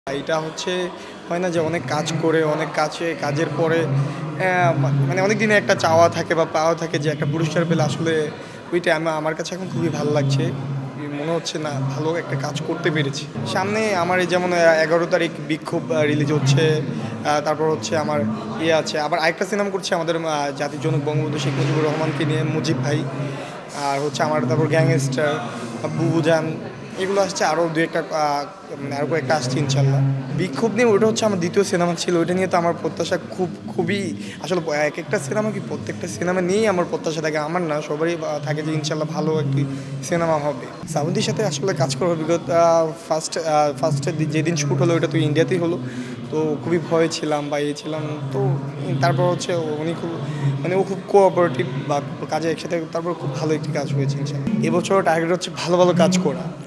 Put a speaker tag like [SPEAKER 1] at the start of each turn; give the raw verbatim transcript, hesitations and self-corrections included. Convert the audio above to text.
[SPEAKER 1] এটা হচ্ছে হয় না যে অনেক কাজ করে অনেক কাজে কাজের পরে মানে অনেক দিনে একটা চাওয়া থাকে বা পাওয়া থাকে যে একটা পুরস্কার পেলে আসলে ওইটা আমার আমার কাছে এখন খুবই ভালো লাগছে। মনে হচ্ছে না ভালো একটা কাজ করতে পেরেছি। সামনে আমার এই যেমন এগারো তারিখ বিক্ষোভ রিলিজ হচ্ছে, তারপর হচ্ছে আমার ইয়ে আছে, আবার আরেকটা সিনেমা করছে আমাদের জাতির জনক বঙ্গবন্ধু শেখ মুজিবুর রহমানকে নিয়ে, মুজিব ভাই। আর হচ্ছে আমার তারপর গ্যাংস্টার, বুবুজান, এগুলো আসছে, আরও দু একটা মানে আরও কয়েকটা আসছে ইনশাল্লাহ। বিক্ষোভ নিয়ে ওটা হচ্ছে আমার দ্বিতীয় সিনেমা ছিল, ওইটা নিয়ে তো আমার প্রত্যাশা খুব খুবই আসলে এক একটা সিনেমা কি প্রত্যেকটা সিনেমা নিয়েই আমার প্রত্যাশা থাকে, আমার না সবারই থাকে যে ইনশাল্লাহ ভালো একটি সিনেমা হবে। সাউদির সাথে আসলে কাজ করার অভিজ্ঞতা ফার্স্ট ফার্স্টে যেদিন শ্যুট হলো ওইটা তো ইন্ডিয়াতেই হলো, তো খুবই ভয় ছিলাম বা ইয়ে ছিলাম। তো তারপর হচ্ছে উনি খুব মানে ও খুব কোঅপারেটিভ বা কাজে একসাথে, তারপর খুব ভালো একটি কাজ হয়েছে ইনশাল্লাহ। এবছর টার্গেট হচ্ছে ভালো ভালো কাজ করা।